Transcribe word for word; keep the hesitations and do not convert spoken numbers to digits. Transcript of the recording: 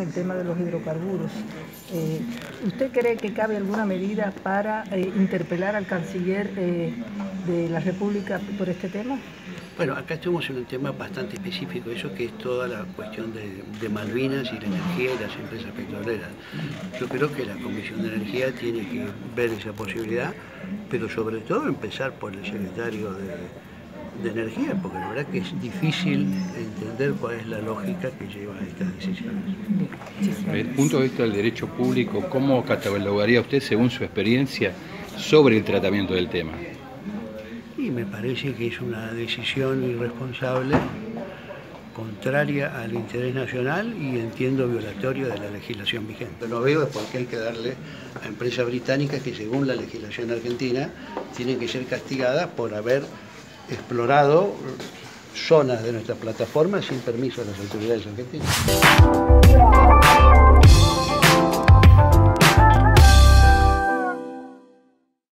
el tema de los hidrocarburos. Eh, ¿Usted cree que cabe alguna medida para eh, interpelar al canciller eh, de la República por este tema? Bueno, acá estamos en un tema bastante específico, eso que es toda la cuestión de, de Malvinas y la energía y las empresas petroleras. Yo creo que la Comisión de Energía tiene que ver esa posibilidad, pero sobre todo empezar por el secretario de, de Energía, porque la verdad que es difícil entender cuál es la lógica que lleva a estas decisiones. Desde el punto de vista del derecho público, ¿cómo catalogaría usted, según su experiencia, sobre el tratamiento del tema? Y me parece que es una decisión irresponsable, contraria al interés nacional y entiendo violatorio de la legislación vigente. No veo por qué hay que darle a empresas británicas que según la legislación argentina tienen que ser castigadas por haber explorado zonas de nuestra plataforma sin permiso de las autoridades argentinas.